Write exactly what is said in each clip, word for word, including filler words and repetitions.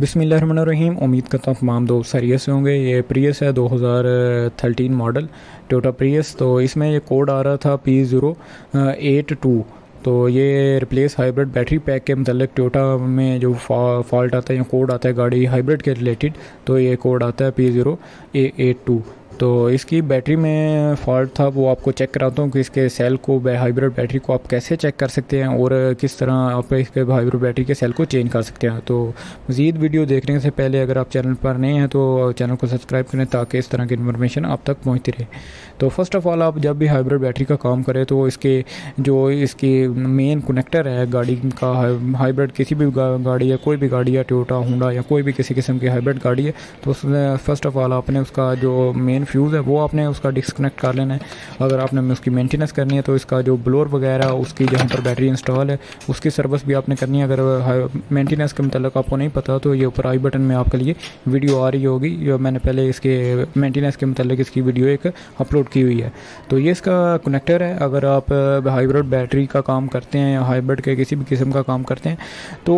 बिस्मिल्लाहिर्रहमानिर्रहीम। उम्मीद करता हूँ तमाम दोस्त खैरियत से होंगे। ये प्रियस है दो हज़ार तेरह मॉडल टोयोटा प्रियस। तो इसमें ये कोड आ रहा था पी ज़ीरो एट टू। तो ये रिप्लेस हाइब्रिड बैटरी पैक के मतलब टोयोटा में जो फा, फॉल्ट आता है या कोड आता है गाड़ी हाइब्रिड के रिलेटेड, तो ये कोड आता है P zero A eight two. तो इसकी बैटरी में फॉल्ट था, वो आपको चेक कराता हूँ कि इसके सेल को हाइब्रिड बैटरी को आप कैसे चेक कर सकते हैं और किस तरह आप इसके हाइब्रिड बैटरी के सेल को चेंज कर सकते हैं। तो मज़ीद वीडियो देखने से पहले अगर आप चैनल पर नए हैं तो चैनल को सब्सक्राइब करें ताकि इस तरह की इन्फॉर्मेशन आप तक पहुँचती रहे। तो फर्स्ट ऑफ़ ऑल आप जब भी हाइब्रिड बैटरी का काम करें तो इसके जो इसकी मेन कनेक्टर है गाड़ी का, हाइब्रिड किसी भी गाड़ी है, कोई भी गाड़ी है, टोयोटा होंडा या कोई भी किसी किस्म की हाइब्रिड गाड़ी है, तो उसमें फ़र्स्ट ऑफ़ ऑल आपने उसका जो मेन फ्यूज़ है वो आपने उसका डिस्कनेक्ट कर लेना है। अगर आपने उसकी मेंटेनेंस करनी है तो इसका जो ब्लोअर वगैरह उसकी जहाँ पर बैटरी इंस्टॉल है उसकी सर्विस भी आपने करनी है। अगर मेंटेनेंस के मतलब आपको नहीं पता तो ये ऊपर आई बटन में आपके लिए वीडियो आ रही होगी, जो मैंने पहले इसके मेंटेनेंस के मतलब इसकी वीडियो एक अपलोड की हुई है। तो ये इसका कनेक्टर है। अगर आप हाइब्रिड बैटरी का काम करते हैं या हाइब्रिड के किसी भी किस्म का काम करते हैं तो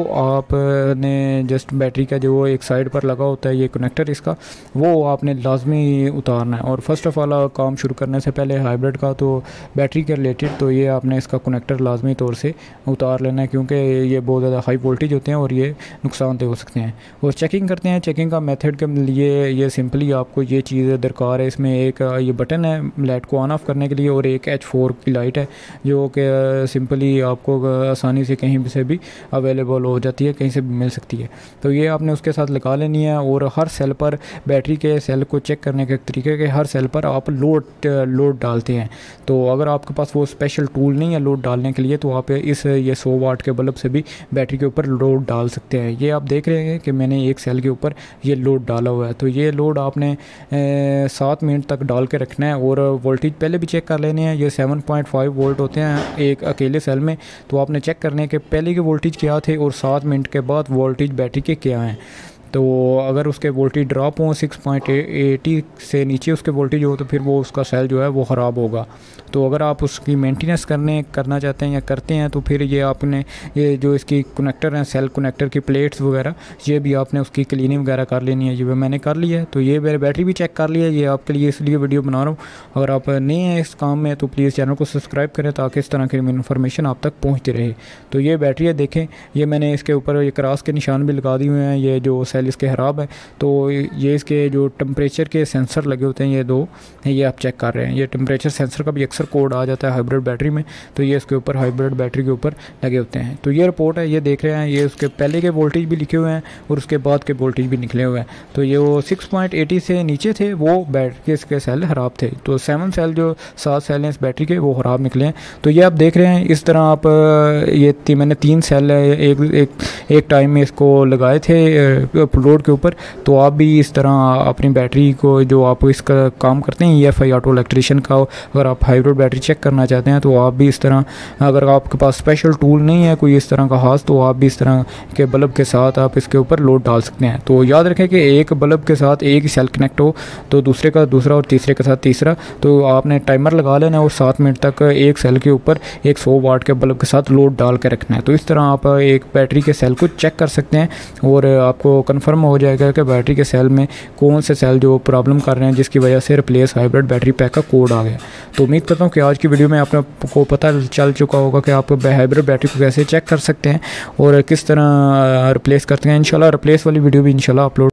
आपने जस्ट बैटरी का जो एक साइड पर लगा होता है ये कनेक्टर इसका, वो आपने लाजमी उतारना है। और फर्स्ट ऑफ़ ऑल काम शुरू करने से पहले हाइब्रिड का तो बैटरी के रिलेटेड तो ये आपने इसका कनेक्टर लाजमी तौर से उतार लेना है, क्योंकि ये बहुत ज़्यादा हाई वोल्टेज होते हैं और ये नुकसानदेह हो सकते हैं। और चेकिंग करते हैं, चेकिंग का मेथड के लिए ये सिंपली आपको ये चीज़ दरकार है। इसमें एक ये बटन है लाइट को ऑन ऑफ करने के लिए और एक एच फोर की लाइट है जो कि सिंपली आपको आसानी से कहीं से भी अवेलेबल हो जाती है, कहीं से भी मिल सकती है। तो ये आपने उसके साथ लगा लेनी है। और हर सेल पर बैटरी के सेल को चेक करने के तरीके के हर सेल पर आप लोड लोड डालते हैं। तो अगर आपके पास वो स्पेशल टूल नहीं है लोड डालने के लिए तो आप इस ये सौ वाट के बल्ब से भी बैटरी के ऊपर लोड डाल सकते हैं। ये आप देख रहे हैं कि मैंने एक सेल के ऊपर ये लोड डाला हुआ है। तो ये लोड आपने सात मिनट तक डाल के रखना है और वोल्टेज पहले भी चेक कर लेने हैं। ये सेवन पॉइंट फाइव वोल्ट होते हैं एक अकेले सेल में, तो आपने चेक करने के पहले के वोल्टेज क्या थे और सात मिनट के बाद वोल्टेज बैटरी के क्या हैं। तो अगर उसके वोल्टेज ड्रॉप हो सिक्स पॉइंट एटी से नीचे उसके वोल्टेज हो तो फिर वो उसका सेल जो है वो ख़राब होगा। तो अगर आप उसकी मेंटेनेंस करने करना चाहते हैं या करते हैं तो फिर ये आपने ये जो इसकी कनेक्टर हैं सेल कनेक्टर की प्लेट्स वगैरह ये भी आपने उसकी क्लीनिंग वगैरह कर लेनी है। ये मैंने कर लिया है। तो ये मेरे बैटरी भी चेक कर लिया है, ये आपके लिए इसलिए वीडियो बना रहा हूँ। अगर आप नए हैं इस काम में तो प्लीज़ चैनल को सब्सक्राइब करें ताकि इस तरह की इन्फॉर्मेशन आप तक पहुँचती रहे। तो ये बैटरी है, देखें ये मैंने इसके ऊपर ये क्रॉस के निशान भी लगा दिए हुए हैं। ये जो सेल इसके ख़राब है तो ये इसके जो टेम्परेचर के सेंसर लगे होते हैं ये दो, ये आप चेक कर रहे हैं। ये टेम्परेचर सेंसर का भी अक्सर कोड आ जाता है हाइब्रिड बैटरी में, तो ये इसके ऊपर हाइब्रिड बैटरी के ऊपर लगे होते हैं। तो ये रिपोर्ट है, ये देख रहे हैं, ये उसके पहले के वोल्टेज भी लिखे हुए हैं और उसके बाद के वोल्टेज भी निकले हुए हैं। तो ये वो सिक्स पॉइंट एटी से नीचे थे वो बैटरी के इसके सेल ख़राब थे। तो सेवन सेल जो सात सेल हैं इस बैटरी के वो ख़राब निकले हैं। तो ये आप देख रहे हैं इस तरह आप ये ती, मैंने तीन सेल एक एक एक टाइम में इसको लगाए थे लोड के ऊपर। तो आप भी इस तरह अपनी बैटरी को जो आप इसका काम करते हैं E F I auto electrician का, अगर आप हाइब्रिड बैटरी चेक करना चाहते हैं तो आप भी इस तरह, अगर आपके पास स्पेशल टूल नहीं है कोई इस तरह का खास, तो आप भी इस तरह के बल्ब के साथ आप इसके ऊपर लोड डाल सकते हैं। तो याद रखें कि एक बल्ब के साथ एक ही सेल कनेक्ट हो तो दूसरे का दूसरा और तीसरे के साथ तीसरा। तो आपने टाइमर लगा लेना और सात मिनट तक एक सेल के ऊपर एक सौ वाट के बल्ब के साथ लोड डाल के रखना है। तो इस तरह आप एक बैटरी के सेल को चेक कर सकते हैं और आपको कन्फर्म हो जाएगा कि बैटरी के सेल में कौन से सेल जो प्रॉब्लम कर रहे हैं जिसकी वजह से रिप्लेस हाइब्रिड बैटरी पैक का कोड आ गया। तो उम्मीद करता हूँ कि आज की वीडियो में आपको पता चल चुका होगा कि आप हाइब्रिड बैटरी को कैसे चेक कर सकते हैं और किस तरह रिप्लेस करते हैं। इंशाल्लाह रिप्लेस वाली वीडियो भी इंशाल्लाह अपलोड